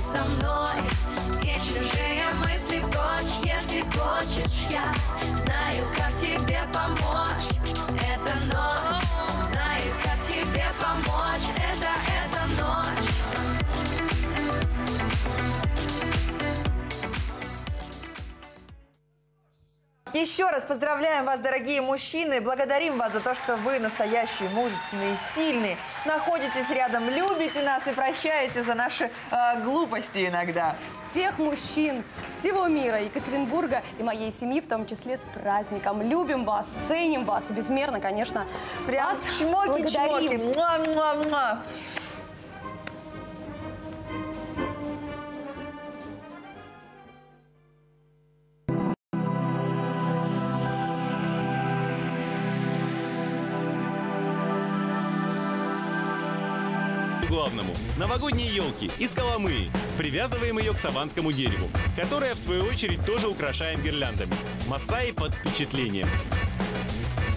со мной, и чужие мысли прочь. Если хочешь, я знаю, как тебе помочь. Это ночь, знает, как тебе помочь. Это ночь. Еще раз поздравляем вас, дорогие мужчины. Благодарим вас за то, что вы настоящие, мужественные, сильные. Находитесь рядом, любите нас и прощаете за наши глупости иногда. Всех мужчин всего мира, Екатеринбурга и моей семьи, в том числе, с праздником. Любим вас, ценим вас и безмерно, конечно, Прям вас чмоки-чмоки. Муа-муа-муа. Главному – новогодние елки из Коломыи. Привязываем ее к саванскому дереву, которое, в свою очередь, тоже украшаем гирляндами. Массаи под впечатлением.